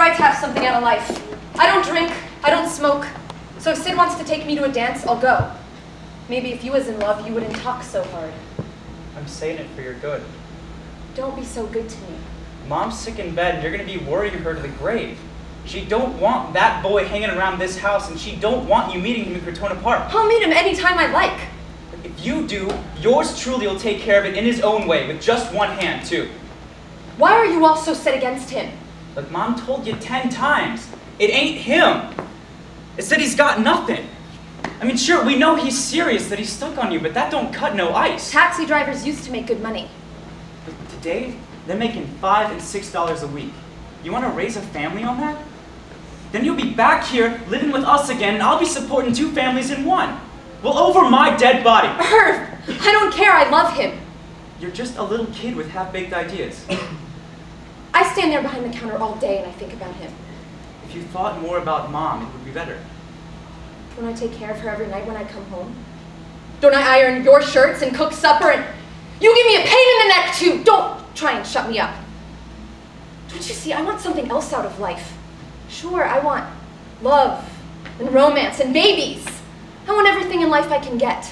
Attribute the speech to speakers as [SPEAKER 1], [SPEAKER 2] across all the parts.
[SPEAKER 1] right to have something out of life. I don't drink, I don't smoke. So if Sid wants to take me to a dance, I'll go. Maybe if you was in love, you wouldn't talk so hard.
[SPEAKER 2] I'm saying it for your good.
[SPEAKER 1] Don't be so good to me.
[SPEAKER 2] Mom's sick in bed, and you're going to be worrying her to the grave. She don't want that boy hanging around this house, and she don't want you meeting him in Crotona Park.
[SPEAKER 1] I'll meet him anytime I like.
[SPEAKER 2] If you do, yours truly will take care of it in his own way, with just one hand, too.
[SPEAKER 1] Why are you all so set against him?
[SPEAKER 2] But Mom told you 10 times. It ain't him. It's that he's got nothing. I mean, sure, we know he's serious, that he's stuck on you, but that don't cut no ice.
[SPEAKER 1] Taxi drivers used to make good money.
[SPEAKER 2] But today, they're making $5 and $6 a week. You want to raise a family on that? Then you'll be back here, living with us again, and I'll be supporting 2 families in one. Well, over my dead body.
[SPEAKER 1] Irv, I don't care, I love him.
[SPEAKER 2] You're just a little kid with half-baked ideas.
[SPEAKER 1] I stand there behind the counter all day and I think about him.
[SPEAKER 2] If you thought more about Mom, it would be better.
[SPEAKER 1] Don't I take care of her every night when I come home? Don't I iron your shirts and cook supper and you give me a pain in the neck too? Don't try and shut me up. Don't you see, I want something else out of life. Sure, I want love and romance and babies. I want everything in life I can get.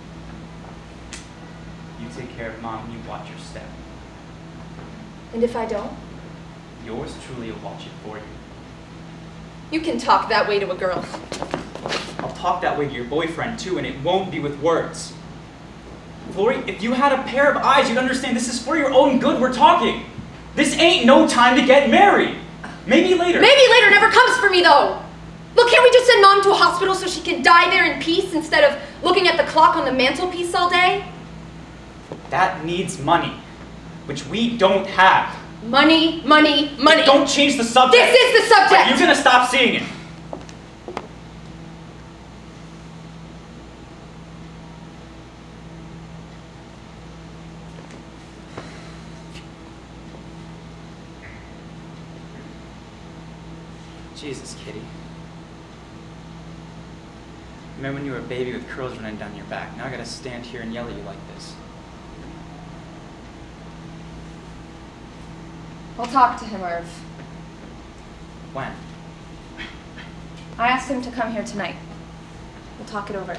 [SPEAKER 2] You take care of Mom and you watch your step.
[SPEAKER 1] And if I don't?
[SPEAKER 2] Yours truly will watch it for you.
[SPEAKER 1] You can talk that way to a girl.
[SPEAKER 2] I'll talk that way to your boyfriend too, and it won't be with words. Florrie, if you had a pair of eyes, you'd understand this is for your own good we're talking. This ain't no time to get married. Maybe later.
[SPEAKER 1] Maybe later never comes for me though. Look, can't we just send Mom to a hospital so she can die there in peace instead of looking at the clock on the mantelpiece all day?
[SPEAKER 2] That needs money, which we don't have.
[SPEAKER 1] Money, money, money.
[SPEAKER 2] Don't change the subject.
[SPEAKER 1] This is the subject.
[SPEAKER 2] Are you gonna stop seeing it? Jesus, kitty. Remember when you were a baby with curls running down your back? Now I gotta stand here and yell at you like this.
[SPEAKER 1] I'll talk to him, Irv.
[SPEAKER 2] When?
[SPEAKER 1] I asked him to come here tonight. We'll talk it over.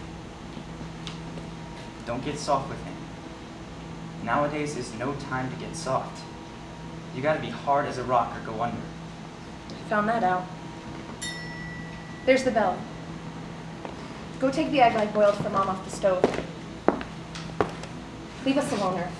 [SPEAKER 2] Don't get soft with him. Nowadays is no time to get soft. You gotta be hard as a rock or go under.
[SPEAKER 1] Found that out. There's the bell. Go take the egg I boiled for Mom off the stove. Leave us alone, Irv.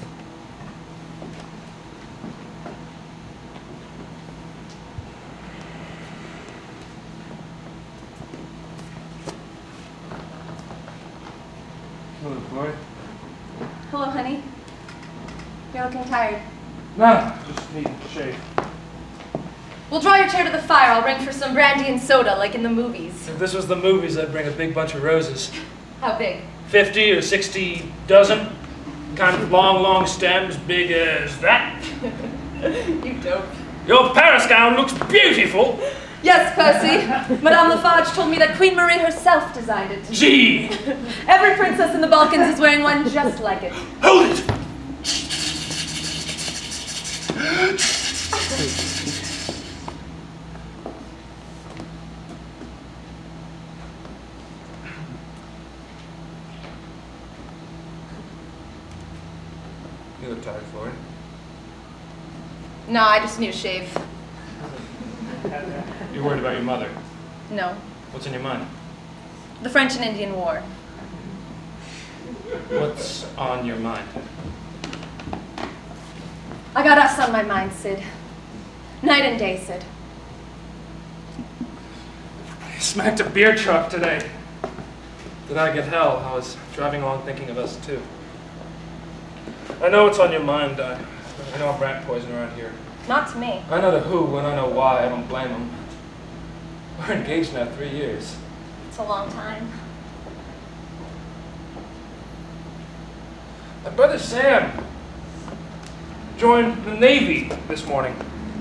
[SPEAKER 3] Hello, Florrie.
[SPEAKER 1] Hello, honey. You're looking tired.
[SPEAKER 3] No, just need to shave.
[SPEAKER 1] We'll draw your chair to the fire. I'll ring for some brandy and soda, like in the movies.
[SPEAKER 3] If this was the movies, I'd bring a big bunch of roses.
[SPEAKER 1] How big?
[SPEAKER 3] 50 or 60 dozen. Kind of long, long stems, big as that.
[SPEAKER 1] You dope.
[SPEAKER 3] Your Paris gown looks beautiful.
[SPEAKER 1] Yes, Percy. Madame Lafarge told me that Queen Marie herself designed it.
[SPEAKER 3] Gee!
[SPEAKER 1] Every princess in the Balkans is wearing one just like it.
[SPEAKER 3] Hold it! You look tired, Florrie.
[SPEAKER 1] No, I just need a shave.
[SPEAKER 3] You're worried about your mother.
[SPEAKER 1] No.
[SPEAKER 3] What's in your mind?
[SPEAKER 1] The French and Indian War.
[SPEAKER 3] What's on your mind?
[SPEAKER 1] I got us on my mind, Sid. Night and day, Sid.
[SPEAKER 3] I smacked a beer truck today. Did I get hell? I was driving along thinking of us, too. I know what's on your mind. I know I'm rat poison around here.
[SPEAKER 1] Not to me.
[SPEAKER 3] I know the who and I know why. I don't blame them. We're engaged now 3 years.
[SPEAKER 1] It's a long time.
[SPEAKER 3] My brother Sam joined the Navy this morning.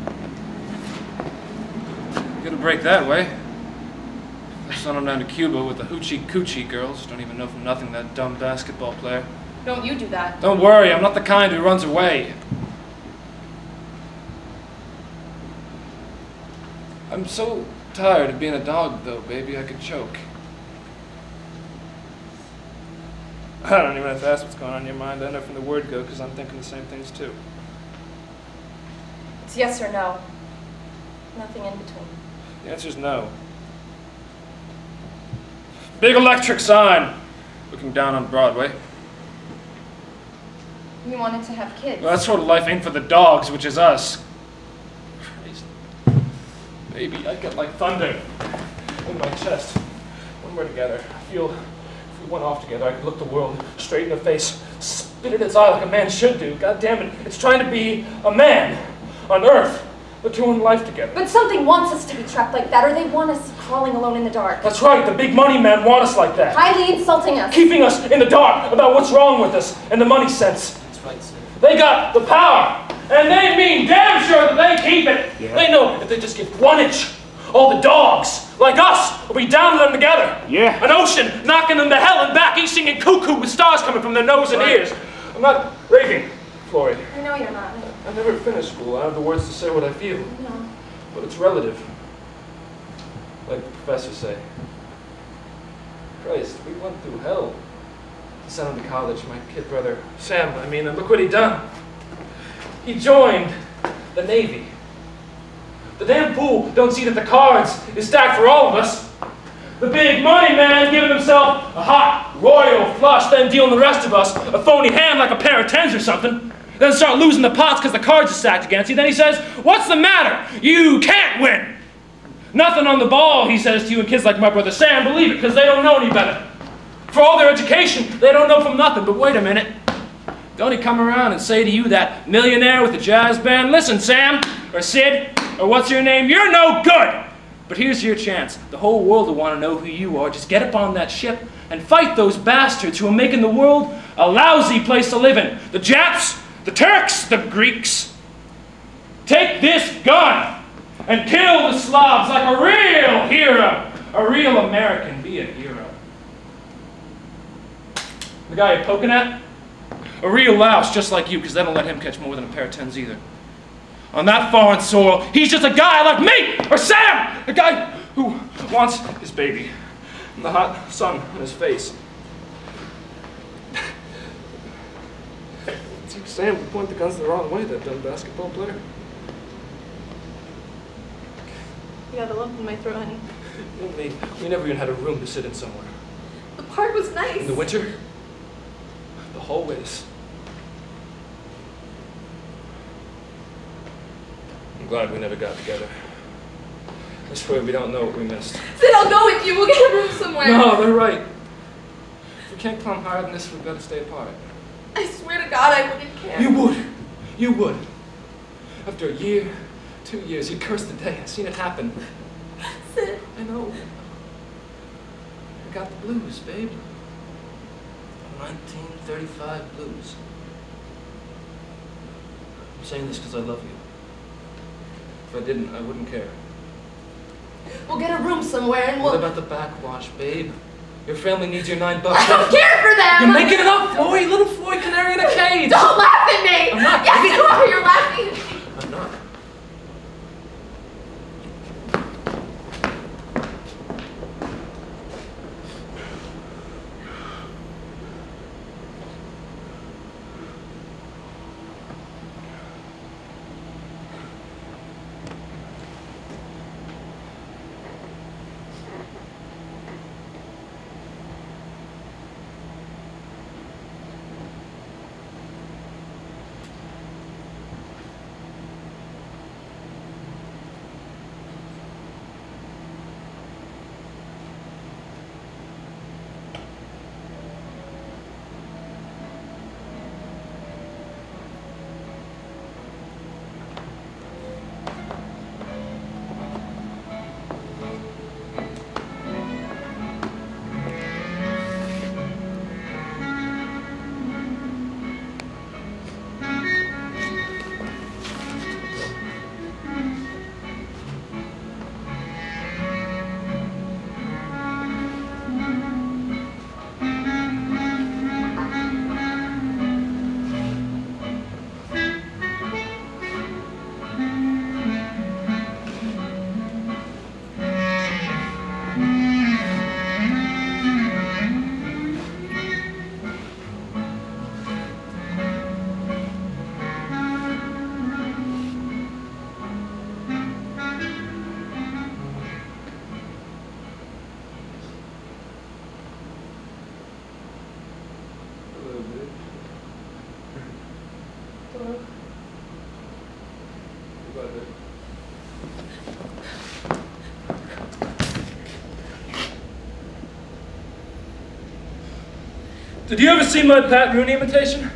[SPEAKER 3] Get a break that way. I sent him down to Cuba with the hoochie coochie girls. Don't even know from nothing that dumb basketball player.
[SPEAKER 1] Don't you do that.
[SPEAKER 3] Don't worry, I'm not the kind who runs away. I'm so tired of being a dog, though, baby. I could choke. I don't even have to ask what's going on in your mind. I know from the word go, because I'm thinking the same things, too.
[SPEAKER 1] It's yes or no. Nothing in between.
[SPEAKER 3] The answer's no. Big electric sign looking down on Broadway.
[SPEAKER 1] You wanted to have kids.
[SPEAKER 3] Well, that sort of life ain't for the dogs, which is us. Christ. Baby, I get like thunder in my chest when we're together. I feel if we went off together, I could look the world straight in the face, spit in its eye like a man should do. God damn it, it's trying to be a man on Earth. We're doing life together.
[SPEAKER 1] But something wants us to be trapped like that, or they want us crawling alone in the dark.
[SPEAKER 3] That's right, the big money men want us like that.
[SPEAKER 1] Highly insulting us.
[SPEAKER 3] Keeping us in the dark about what's wrong with us in the money sense.
[SPEAKER 2] That's right, sir.
[SPEAKER 3] They got the power, and they mean damn sure that they keep it. Yeah. They know if they just give 1 inch, all the dogs, like us, will be down to them together. Yeah. An ocean knocking them to hell and back, each singing cuckoo with stars coming from their nose and ears. I'm not raving, Florrie.
[SPEAKER 1] I know you're not.
[SPEAKER 3] I never finished school. I have the words to say what I feel.
[SPEAKER 1] No.
[SPEAKER 3] But it's relative. Like the professors say. Christ, we went through hell to send him to college. My kid brother, Sam, and look what he done. He joined the Navy. The damn fool don't see that the cards is stacked for all of us. The big money man giving himself a hot, royal flush, then dealing the rest of us a phony hand like a pair of tens or something. Then start losing the pots because the cards are stacked against you. Then he says, what's the matter? You can't win. Nothing on the ball, he says to you and kids like my brother Sam. Believe it, because they don't know any better. For all their education, they don't know from nothing. But wait a minute. Don't he come around and say to you, that millionaire with the jazz band, listen, Sam, or Sid, or what's your name? You're no good. But here's your chance. The whole world will want to know who you are. Just get up on that ship and fight those bastards who are making the world a lousy place to live in. The Japs, the Turks, the Greeks. Take this gun and kill the Slavs like a real hero. A real American. Be a hero. The guy you're poking at? A real louse just like you, because they don't let him catch more than a pair of tens either. On that foreign soil, he's just a guy like me, or Sam, a guy who wants his baby, and the hot sun on his face. Sam would point the guns the wrong way, that dumb basketball player.
[SPEAKER 1] You got a lump in my throat, honey.
[SPEAKER 3] We never even had a room to sit in somewhere.
[SPEAKER 1] The park was nice.
[SPEAKER 3] In the winter, the hallways. I'm glad we never got together. I swear we don't know what we missed.
[SPEAKER 1] Sid, I'll go with you. We'll get a room somewhere.
[SPEAKER 3] No, they're right. If we can't climb higher than this, we've got to stay apart.
[SPEAKER 1] I swear to God I wouldn't care.
[SPEAKER 3] You would. You would. After a year, 2 years, you'd curse the day. I've seen it happen.
[SPEAKER 1] Sid.
[SPEAKER 3] I know. I got the blues, babe. 1935 blues. I'm saying this because I love you. If I didn't, I wouldn't care.
[SPEAKER 1] We'll get a room somewhere and we'll...
[SPEAKER 3] What about the backwash, babe? Your family needs your $9.
[SPEAKER 1] I don't care for them!
[SPEAKER 3] You're making it up, Florrie! Little Florrie canary in a cage!
[SPEAKER 1] Don't laugh at me!
[SPEAKER 3] I'm not.
[SPEAKER 1] Yes, you are! You're laughing!
[SPEAKER 3] I'm not. Did you ever see my Pat Rooney imitation?